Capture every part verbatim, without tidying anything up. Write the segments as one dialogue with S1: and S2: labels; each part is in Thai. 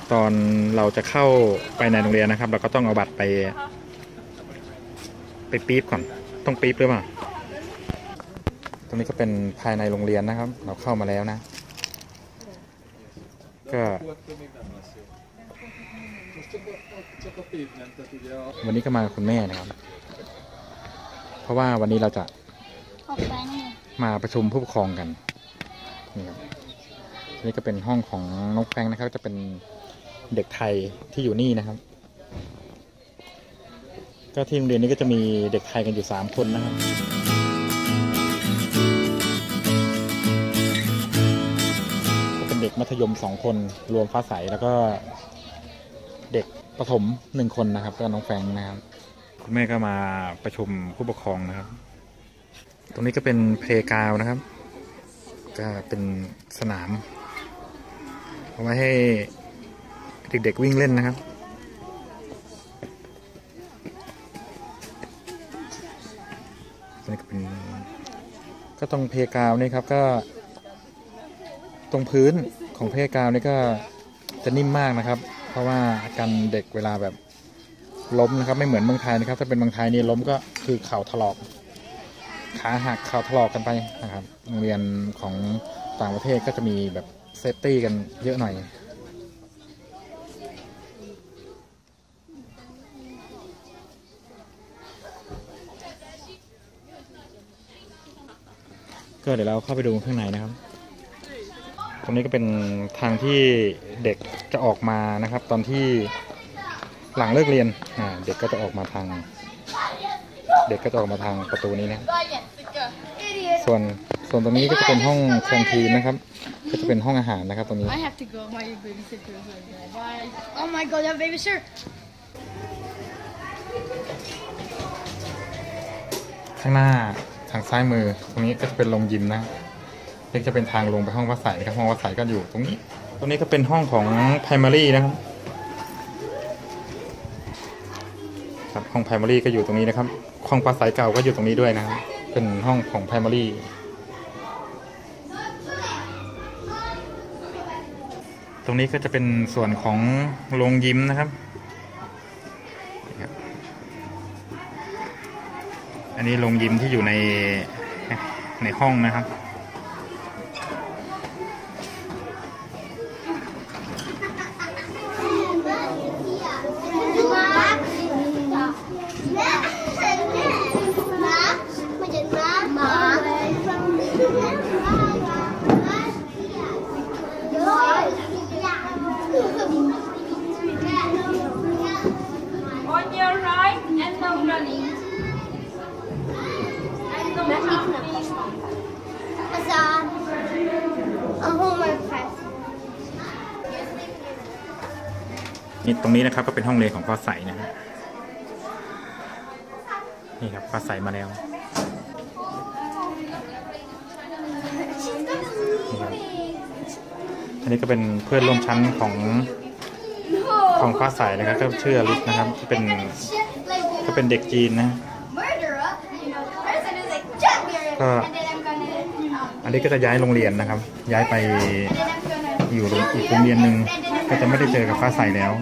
S1: ตอนเราจะเข้าไปในโรงเรียนนะครับเราก็ต้องเอาบัตรไปไปปี๊บก่อนต้องปี๊บหรือเปล่าตรงนี้ก็เป็นภายในโรงเรียนนะครับเราเข้ามาแล้วนะก็วันนี้ก็มากับคุณแม่นะครับเพราะว่าวันนี้เราจะมาประชุมผู้ปกครองกันนี่ครับนี่ก็เป็นห้องของน้องแฟงนะครับจะเป็นเด็กไทยที่อยู่นี่นะครับก็ที่โรงเรียนนี้ก็จะมีเด็กไทยกันอยู่สามคนนะครับก็เป็นเด็กมัธยมสองคนรวมฟ้าใสแล้วก็เด็กประถมหนึ่งคนนะครับก็น้องแฟงนะครับคุณแม่ก็มาประชุมผู้ปกครองนะครับตรงนี้ก็เป็นเพลย์กราวด์นะครับก็เป็นสนามเอาไว้ให้เด็กๆวิ่งเล่นนะครับนี่ก็เป็นก็ตรงเพลย์กราวด์นี่ครับก็ตรงพื้นของเพลย์กราวด์นี่ก็จะนิ่มมากนะครับเพราะว่าอาการเด็กเวลาแบบล้มนะครับไม่เหมือนเมืองไทยนะครับถ้าเป็นเมืองไทยนี่ล้มก็คือเข่าถลอกขาหักเข่าถลอกกันไปนะครับโรงเรียนของต่างประเทศก็จะมีแบบเซฟตี้กันเยอะหน่อยก็เดี๋ยวเราเข้าไปดูข้างในนะครับตรงนี้ก็เป็นทางที่เด็กจะออกมานะครับตอนที่หลังเลิกเรียนอ่าเด็กก็จะออกมาทางเด็กก็จะออกมาทางประตูนี้นะส่วนส่วนตรงนี้ก็จะเป็นห้องแคนทีนนะครับก็จะเป็นห้องอาหารนะครับตรงนี้ข้างหน้าทางซ้ายมือตรงนี้ก็จะเป็นโรงยิมนะเด็กจะเป็นทางลงไปห้องวัดใสนะครับห้องวัดใสก็อยู่ตรงนี้ตรงนี้ก็เป็นห้องของ primary นะครับครับห้อง primary ก็อยู่ตรงนี้นะครับห้องวัดใสเก่าก็อยู่ตรงนี้ด้วยนะครับเป็นห้องของ primary ตรงนี้ก็จะเป็นส่วนของโรงยิมนะครับอันนี้โรงยิมที่อยู่ในในห้องนะครับ
S2: On your right and no running.
S1: นี่ตรงนี้นะครับก็เป็นห้องเรียนของฟ้าใสนะครับนี่ครับฟ้าใสมาแล้วอันนี้ก็เป็นเพื่อนร่วมชั้นของของฟ้าใสนะครับก็ชื่ออลิสนะครับที่เป็นก็เป็นเด็กจีนนะก็อันนี้ก็จะย้ายโรงเรียนนะครับย้ายไปอยู่อีกโรงเรียนหนึ่งก็จะไม่ได้เจอกับฟ้าใสแล้ว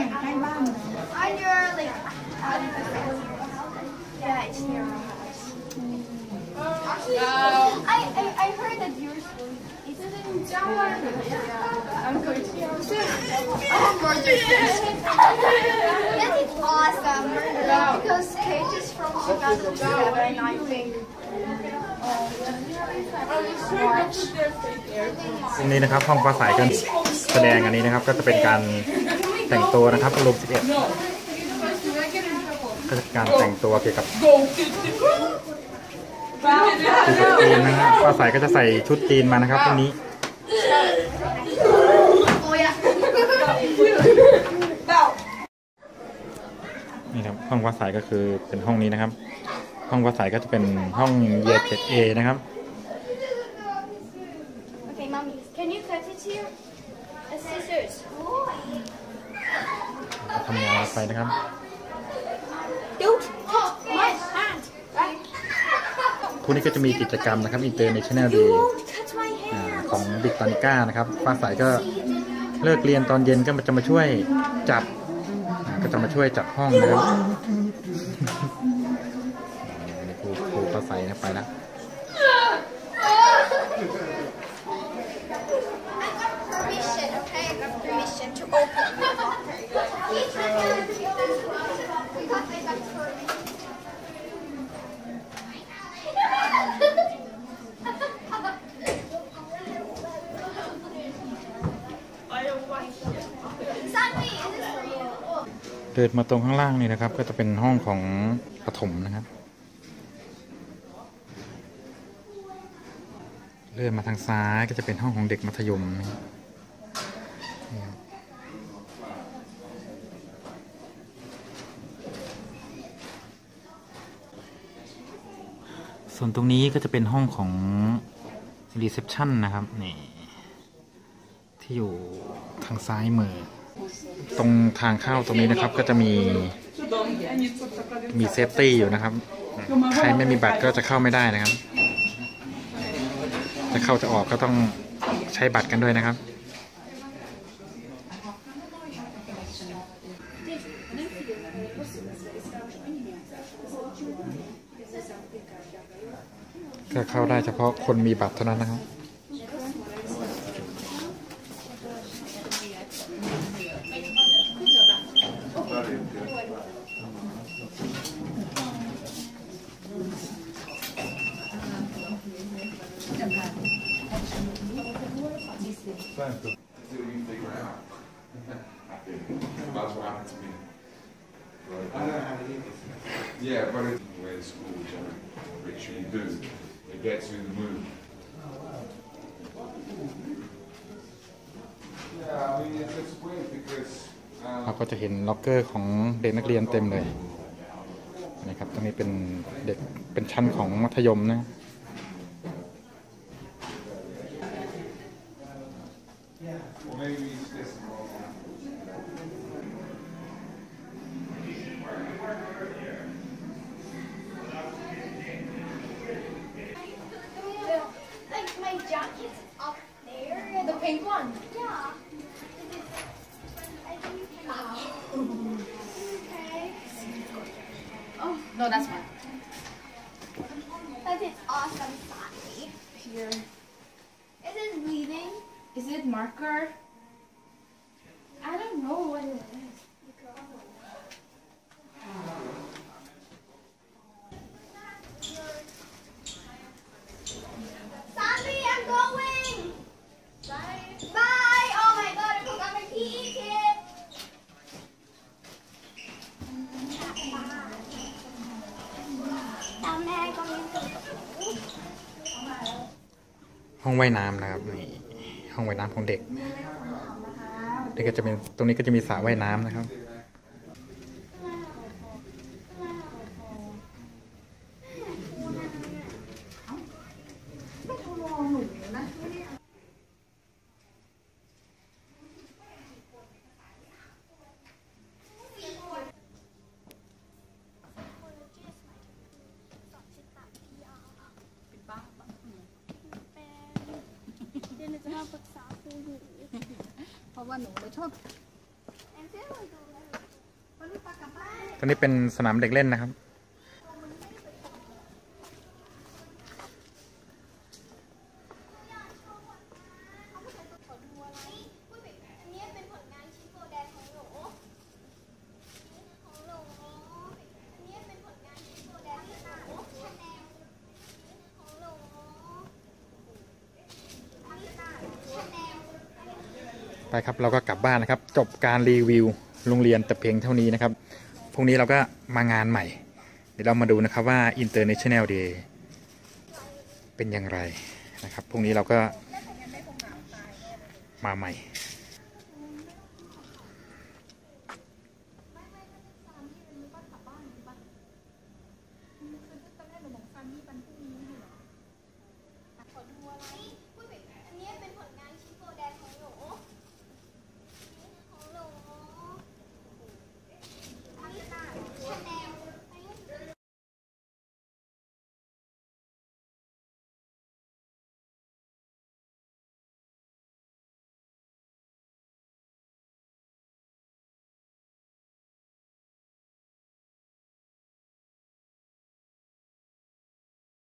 S1: ตรงนี้นะครับห้องฟ้าใสกันแสดงอันนี้นะครับก็จะเป็นการแต่งตัวนะครับอารมณ์สิบเอ็ดก็จะการแต่งตัวเกี่ยวกับชุดจีนนะครับฟ้าใสก็จะใส่ชุดจีนมานะครับตรงนี้นี่ครับห้องฟ้าใสก็คือเป็นห้องนี้นะครับห้องฟ้าใสก็จะเป็นห้องเย เจ็ด เอ นะครับทำงานไปนะครับพวกนี้ก็จะมีกิจกรรมนะครับ International Day ของบิกตานิก้านะครับฟ้าใสก็เลิกเรียนตอนเย็นก็จะมาช่วยจัดก็จะมาช่วยจัดห้องนะครับครูครูก็ใส่ไปแล้วเดินมาตรงข้างล่างนี่นะครับก็จะเป็นห้องของประถมนะครับเลื่อนมาทางซ้ายก็จะเป็นห้องของเด็กมัธยมนะครับส่วนตรงนี้ก็จะเป็นห้องของรีเซพชันนะครับนี่ที่อยู่ทางซ้ายมือตรงทางเข้าตรงนี้นะครับก็จะมีมีเซฟตี้อยู่นะครับใครไม่มีบัตรก็จะเข้าไม่ได้นะครับจะเข้าจะออกก็ต้องใช้บัตรกันด้วยนะครับก็เข้าได้เฉพาะคนมีบัตรเท่านั้นนะครับ
S3: That's what happened to me. I don't know how to do this. Yeah, but it's the way the school, which I make sure you do, it gets you in the mood. Yeah, I mean, it's just weird because.
S1: เราก็จะเห็นล็อกเกอร์ของเด็กนักเรียนเต็มเลยนะครับตรงนี้เป็นเด็กเป็นชั้นของมัธยมนะ
S2: The pink one.
S4: Yeah.
S2: Oh no, that's fine.
S4: That is awesome, Sally.
S2: Here.
S4: Is it leaving?
S2: Is it marker? I don't know what it is.
S4: Sally, I'm going. Bye. Bye. Oh my God, I forgot my P E kit. ตามแม่ก็มี
S1: ห้องว่ายน้ำนะครับนี่ห้องว่ายน้ำของเด็กนี่ก็จะเป็นตรงนี้ก็จะมีสระว่ายน้ำนะครับ
S2: เพราะว่าหนูไม่ชอบ
S1: ตรงนี้เป็นสนามเด็กเล่นนะครับไปครับเราก็กลับบ้านนะครับจบการรีวิวโรงเรียนแต่เพียงเท่านี้นะครับพรุ่งนี้เราก็มางานใหม่เดี๋ยวเรามาดูนะครับว่า International Day เป็นอย่างไรนะครับพรุ่งนี้เราก็มาใหม่